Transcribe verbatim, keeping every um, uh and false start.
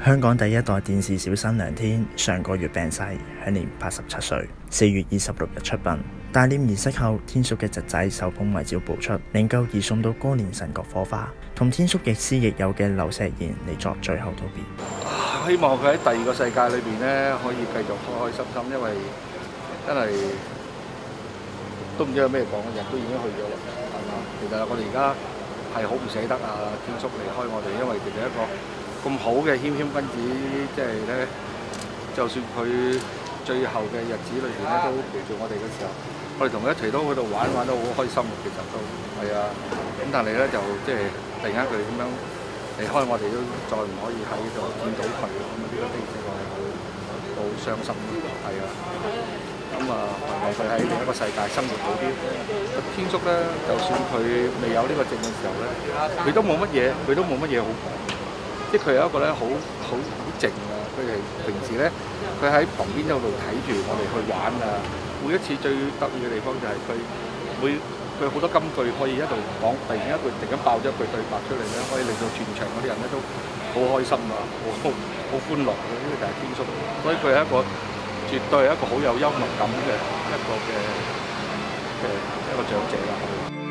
香港第一代電視小生梁天上個月病逝，享年八十七歲。四月二十六日出殯。大殮儀式後，天叔嘅侄仔手捧遺照步出，靈柩移送到歌連臣角火化，同天叔亦師亦友嘅劉錫賢嚟作最後道別。 希望佢喺第二個世界裏邊咧，可以繼續開開心心，因為真係都唔知有咩講，人都已經去咗啦，係嘛？其實我哋而家係好唔捨得啊，天叔離開我哋，因為其實一個咁好嘅謙謙君子，即係咧，就算佢最後嘅日子裏邊咧，都陪住我哋嘅時候，我哋同佢一齊都喺度玩，玩得好開心，其實都係啊。咁但係咧就即係突然間佢咁樣離開我哋，都再唔可以喺度見到佢，咁啊呢個的確係好好傷心，係啊。咁啊，希望佢喺另一個世界生活好啲。天叔咧，就算佢未有呢個症嘅時候咧，佢都冇乜嘢，佢都冇乜嘢好講。即係佢係一個咧，好好好靜啊！佢係平時咧，佢喺旁邊一路睇住我哋去玩啊。每一次最得意嘅地方就係佢每佢好多金句可以一路講，突然間一句突然間爆咗一句對白出嚟咧，可以令到全場嗰啲人咧都好開心啊，好好歡樂嘅。呢個就係天叔，所以佢係一個絕對係一個好有幽默感嘅一個嘅嘅一個長者啦。